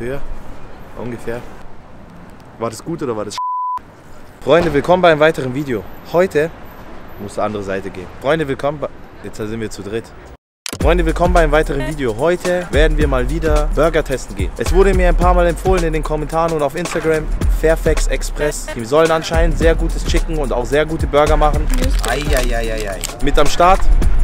Höher? Ungefähr. War das gut oder war das Freunde, willkommen bei einem weiteren Video. Heute muss die andere Seite gehen. Freunde, willkommen bei... Jetzt sind wir zu dritt. Freunde, willkommen bei einem weiteren Video. Heute werden wir mal wieder Burger testen gehen. Es wurde mir ein paar Mal empfohlen in den Kommentaren und auf Instagram, Fairfax Express. Die sollen anscheinend sehr gutes Chicken und auch sehr gute Burger machen. Eieieiei. Mit am Start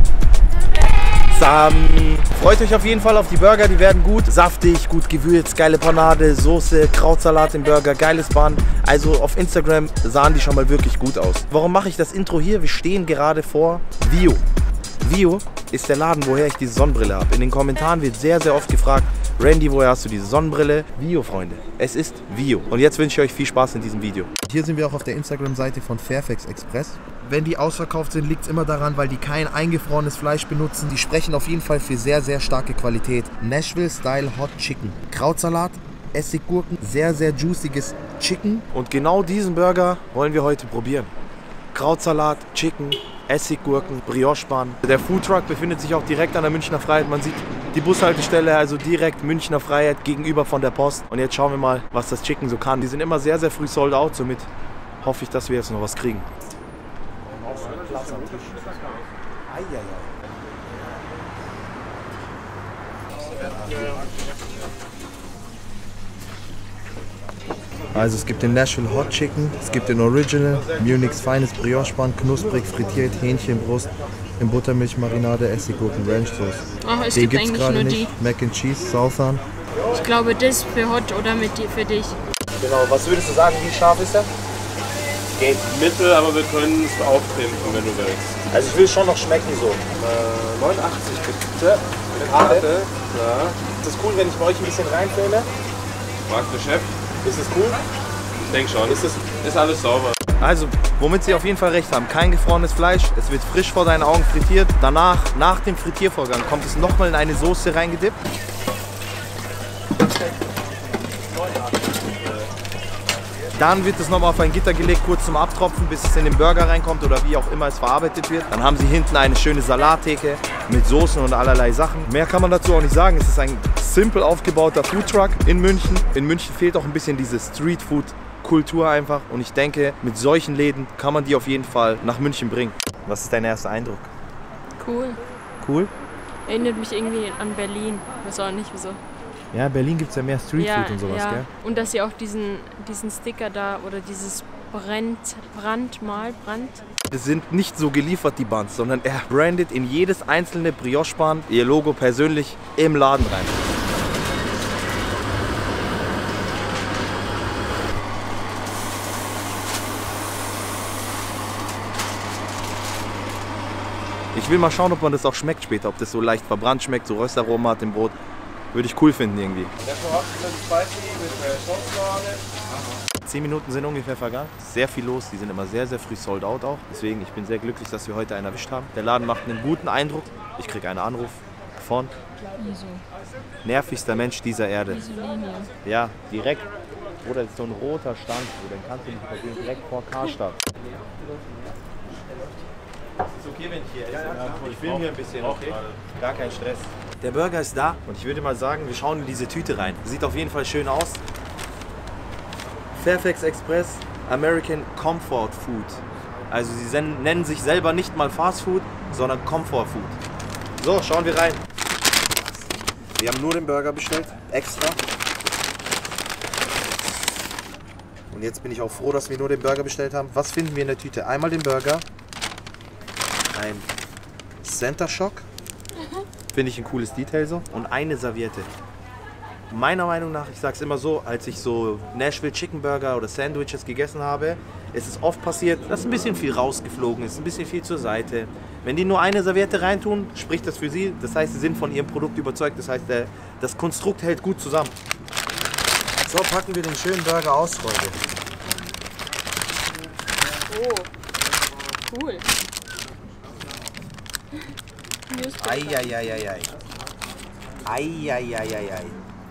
Sam. Freut euch auf jeden Fall auf die Burger, die werden gut. Saftig, gut gewürzt, geile Panade, Soße, Krautsalat im Burger, geiles Bun. Also auf Instagram sahen die schon mal wirklich gut aus. Warum mache ich das Intro hier? Wir stehen gerade vor Vio. Vio ist der Laden, woher ich diese Sonnenbrille habe. In den Kommentaren wird sehr, sehr oft gefragt, Randy, woher hast du diese Sonnenbrille? Vio, Freunde. Es ist Vio. Und jetzt wünsche ich euch viel Spaß in diesem Video. Hier sind wir auch auf der Instagram-Seite von Fairfax Express. Wenn die ausverkauft sind, liegt es immer daran, weil die kein eingefrorenes Fleisch benutzen. Die sprechen auf jeden Fall für sehr, sehr starke Qualität. Nashville Style Hot Chicken. Krautsalat, Essiggurken, sehr, sehr juiciges Chicken. Und genau diesen Burger wollen wir heute probieren. Krautsalat, Chicken, Essiggurken, Brioche-Bun. Der Foodtruck befindet sich auch direkt an der Münchner Freiheit. Man sieht die Bushaltestelle, also direkt Münchner Freiheit gegenüber von der Post. Und jetzt schauen wir mal, was das Chicken so kann. Die sind immer sehr, sehr früh sold out, somit hoffe ich, dass wir jetzt noch was kriegen. Platz am Tisch. Eieiei. Also es gibt den Nashville Hot Chicken, es gibt den Original, Munichs feines Brioche-Bun, knusprig frittiert, Hähnchenbrust in Buttermilchmarinade, Essiggurken, Ranchsoße. Ach, es gibt eigentlich nur die. Mac and Cheese, Southern. Ich glaube das für Hot oder für dich. Genau, was würdest du sagen, wie scharf ist der? Geht mittel, aber wir können es aufpimpen, wenn du willst. Also ich will schon noch schmecken so. 89 bitte. Eine Karte. Ja. Ist das cool, wenn ich bei euch ein bisschen reinfälle? Mag der Chef? Ist es cool? Ich denke schon. Ist alles sauber. Also, womit sie auf jeden Fall recht haben, kein gefrorenes Fleisch, es wird frisch vor deinen Augen frittiert. Danach, nach dem Frittiervorgang, kommt es nochmal in eine Soße reingedippt. Dann wird es nochmal auf ein Gitter gelegt, kurz zum Abtropfen, bis es in den Burger reinkommt oder wie auch immer es verarbeitet wird. Dann haben sie hinten eine schöne Salattheke mit Soßen und allerlei Sachen. Mehr kann man dazu auch nicht sagen. Es ist ein simpel aufgebauter Foodtruck in München. In München fehlt auch ein bisschen diese Streetfood-Kultur einfach. Und ich denke, mit solchen Läden kann man die auf jeden Fall nach München bringen. Was ist dein erster Eindruck? Cool. Cool? Erinnert mich irgendwie an Berlin. Ich weiß auch nicht wieso. Ja, in Berlin gibt es ja mehr Streetfood und sowas, ja. Gell? Und dass sie auch diesen Sticker da oder dieses Brand. Es sind nicht so geliefert, die Buns, sondern er brandet in jedes einzelne Brioche-Bun ihr Logo persönlich im Laden rein. Ich will mal schauen, ob man das auch schmeckt später, ob das so leicht verbrannt schmeckt, so Röstaromen hat im Brot. Würde ich cool finden irgendwie. 10 Minuten sind ungefähr vergangen. Sehr viel los, die sind immer sehr, sehr früh sold out auch. Deswegen, ich bin sehr glücklich, dass wir heute einen erwischt haben. Der Laden macht einen guten Eindruck. Ich kriege einen Anruf von nervigster Mensch dieser Erde. Ja, direkt. Oder ist so ein roter Stand, dann kannst du nicht übergehen, direkt vor Karstadt. Ist okay, wenn ich hier esse? Ja, ich filme hier ein bisschen, okay? Gar kein Stress. Der Burger ist da und ich würde mal sagen, wir schauen in diese Tüte rein. Sieht auf jeden Fall schön aus. Fairfax Express American Comfort Food. Also sie nennen sich selber nicht mal Fast Food, sondern Comfort Food. So, schauen wir rein. Wir haben nur den Burger bestellt, extra. Und jetzt bin ich auch froh, dass wir nur den Burger bestellt haben. Was finden wir in der Tüte? Einmal den Burger. Ein Center Shock, finde ich ein cooles Detail so, und eine Serviette. Meiner Meinung nach, ich sage es immer so, als ich so Nashville Chicken Burger oder Sandwiches gegessen habe, ist es oft passiert, dass ein bisschen viel rausgeflogen ist, ein bisschen viel zur Seite. Wenn die nur eine Serviette reintun, spricht das für sie, das heißt, sie sind von ihrem Produkt überzeugt, das heißt, das Konstrukt hält gut zusammen. So, packen wir den schönen Burger aus, Freunde. Oh, cool. Eieieiei. Eieieiei.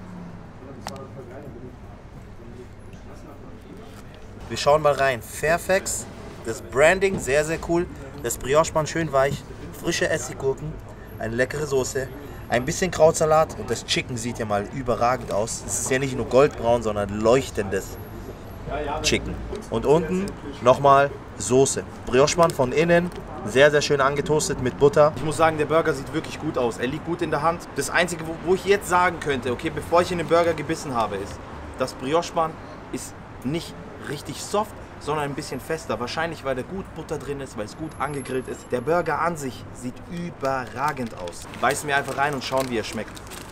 Wir schauen mal rein. Fairfax, das Branding sehr, sehr cool. Das Brioche-Bun schön weich, frische Essiggurken, eine leckere Soße, Ein bisschen Krautsalat und das Chicken sieht ja mal überragend aus. Es ist ja nicht nur goldbraun, sondern leuchtendes Chicken. Und unten nochmal Soße. Brioche-Bun von innen, sehr, sehr schön angetoastet mit Butter. Ich muss sagen, der Burger sieht wirklich gut aus. Er liegt gut in der Hand. Das Einzige, wo ich jetzt sagen könnte, okay, bevor ich in den Burger gebissen habe, ist, das Brioche-Bun ist nicht richtig soft, sondern ein bisschen fester. Wahrscheinlich, weil da gut Butter drin ist, weil es gut angegrillt ist. Der Burger an sich sieht überragend aus. Beißen wir einfach rein und schauen, wie er schmeckt.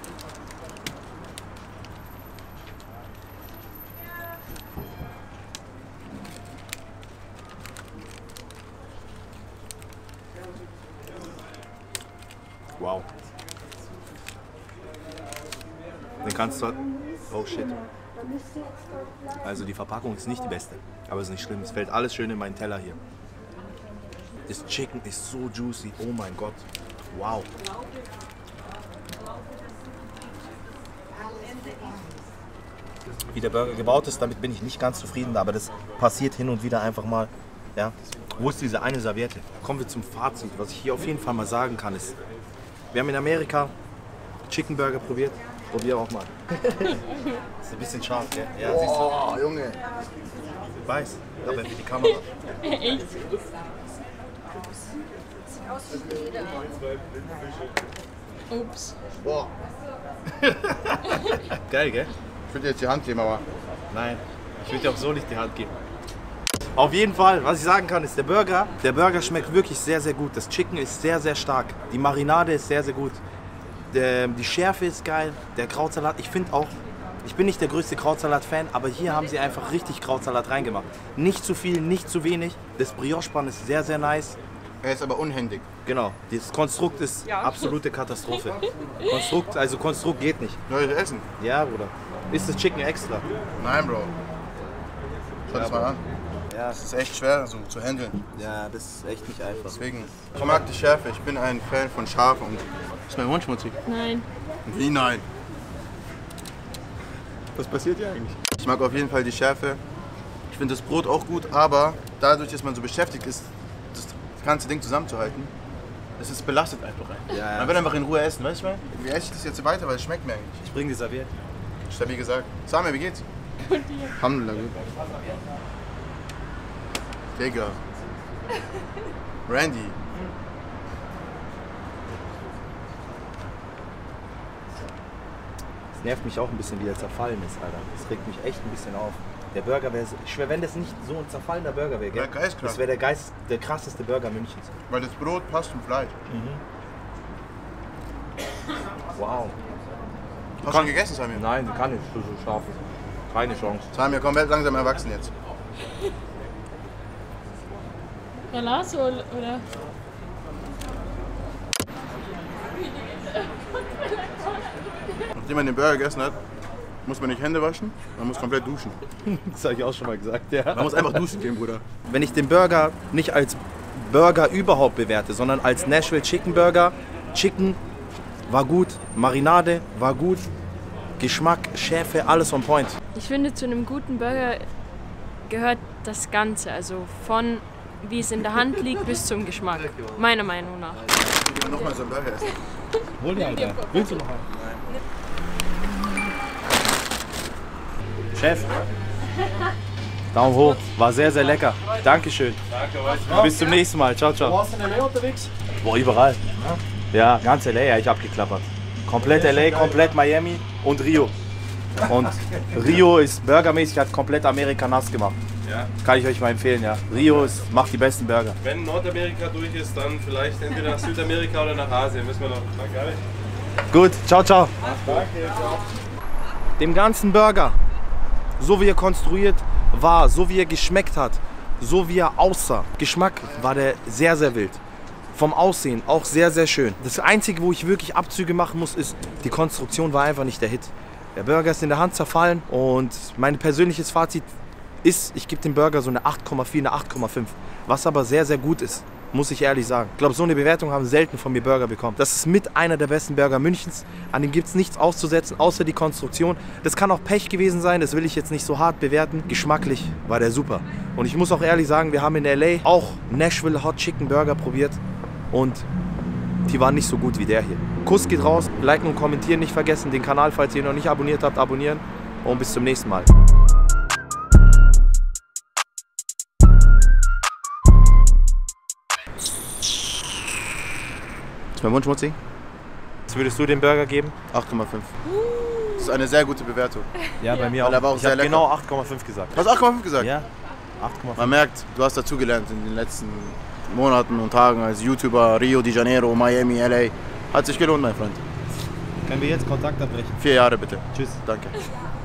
Wow. Den kannst du... Oh shit. Also die Verpackung ist nicht die beste, aber es ist nicht schlimm. Es fällt alles schön in meinen Teller hier. Das Chicken ist so juicy. Oh mein Gott. Wow. Wie der Burger gebaut ist, damit bin ich nicht ganz zufrieden, aber das passiert hin und wieder einfach mal. Ja. Wo ist diese eine Serviette? Kommen wir zum Fazit. Was ich hier auf jeden Fall mal sagen kann ist, wir haben in Amerika Chicken Burger probiert. Probier auch mal. Ist ein bisschen scharf, gell? Ja, Oh, Junge. weiß, aber für die Kamera. Echt? Ups. Boah. Geil, gell? Ich würde dir jetzt die Hand geben, aber Nein, ich würde dir auch so nicht die Hand geben. Auf jeden Fall, was ich sagen kann, ist der Burger schmeckt wirklich sehr, sehr gut. Das Chicken ist sehr, sehr stark. Die Marinade ist sehr, sehr gut. Die Schärfe ist geil. Der Krautsalat, ich finde auch, ich bin nicht der größte Krautsalat-Fan, aber hier haben sie einfach richtig Krautsalat reingemacht. Nicht zu viel, nicht zu wenig. Das Brioche-Bun ist sehr, sehr nice. er ist aber unhändig. Genau, das Konstrukt ist Ja. absolute Katastrophe. Konstrukt geht nicht. Soll ich essen? Ja, Bruder. Ist das Chicken extra? Nein, Bro. Schau das mal an. Ja, Das ist echt schwer so zu handeln. ja, das ist echt nicht einfach. Deswegen, ich mag die Schärfe. Ich bin ein Fan von scharf und... Ist mein Mund schmutzig? Nein. Wie nein? Was passiert hier eigentlich? Ich mag auf jeden Fall die Schärfe. Ich finde das Brot auch gut, aber dadurch, dass man so beschäftigt ist, das ganze Ding zusammenzuhalten, es belastet einfach einen. Ja, ja. Man will einfach in Ruhe essen, weißt du? Wie esse ich das jetzt weiter, weil es schmeckt mir eigentlich. Ich bring die Serviette. Stabil gesagt. Samir, wie geht's? Gut, dir. Alhamdulillah, gut. Digga. Randy. Es nervt mich auch ein bisschen, wie er zerfallen ist, Alter. Das regt mich echt ein bisschen auf. Der Burger wäre, ich schwör, wenn das nicht so ein zerfallener Burger wäre, Wär geisteskrank. das wäre der krasseste Burger Münchens. Weil das Brot passt zum Fleisch. Wow. Hast du schon gegessen, Samir? Nein, kann nicht, so scharf. Keine Chance. Samir, komm, werd langsam erwachsen jetzt. Galasso oder? Nachdem man den Burger gegessen hat, muss man nicht Hände waschen, man muss komplett duschen. Das habe ich auch schon mal gesagt, ja. Man muss einfach duschen gehen, Bruder. Wenn ich den Burger nicht als Burger überhaupt bewerte, sondern als Nashville Chicken Burger, Chicken war gut, Marinade war gut, Geschmack, Schärfe, alles on point. Ich finde, zu einem guten Burger gehört das Ganze. Also von wie es in der Hand liegt bis zum Geschmack. Meiner Meinung nach. Ich will nochmal so einen Burger essen. Hol dir Alter. Willst du noch einen? Chef. Daumen hoch. War sehr, sehr lecker. Dankeschön. Danke, Bis zum nächsten Mal. Ciao, ciao. Warst du in LA unterwegs? Boah, überall. Ja, ganz LA, ja, ich abgeklappert. Komplett LA, komplett Miami und Rio. Und Rio ist burgermäßig, hat komplett Amerika nass gemacht. Ja. Kann ich euch mal empfehlen, ja. Rio macht die besten Burger. Wenn Nordamerika durch ist, dann vielleicht entweder nach Südamerika oder nach Asien. Müssen wir noch. Danke. Gut, ciao, ciao. Danke, ciao. Dem ganzen Burger, so wie er konstruiert war, so wie er geschmeckt hat, so wie er aussah. Geschmack war der sehr, sehr wild. Vom Aussehen auch sehr, sehr schön. Das Einzige, wo ich wirklich Abzüge machen muss, ist, die Konstruktion war einfach nicht der Hit. Der Burger ist in der Hand zerfallen und mein persönliches Fazit ist, ich gebe dem Burger so eine 8,4, eine 8,5. Was aber sehr, sehr gut ist, muss ich ehrlich sagen. Ich glaube, so eine Bewertung haben selten von mir Burger bekommen. Das ist mit einer der besten Burger Münchens. An dem gibt es nichts auszusetzen, außer die Konstruktion. Das kann auch Pech gewesen sein, das will ich jetzt nicht so hart bewerten. Geschmacklich war der super. Und ich muss auch ehrlich sagen, wir haben in LA auch Nashville Hot Chicken Burger probiert und die waren nicht so gut wie der hier. Kuss geht raus, liken und kommentieren nicht vergessen, den Kanal, falls ihr ihn noch nicht abonniert habt, abonnieren und bis zum nächsten Mal. Ist mein Mund schmutzig? Was würdest du dem Burger geben? 8,5. Das ist eine sehr gute Bewertung. Ja, bei mir Weil er auch. war auch Ich sehr habe lecker. genau 8,5 gesagt. Du hast 8,5 gesagt? Ja, 8,5. Man merkt, du hast dazugelernt in den letzten Monaten und Tagen als YouTuber. Rio de Janeiro, Miami, LA. Hat sich gelohnt, mein Freund. Können wir jetzt Kontakt abbrechen? 4 Jahre bitte. Tschüss. Danke.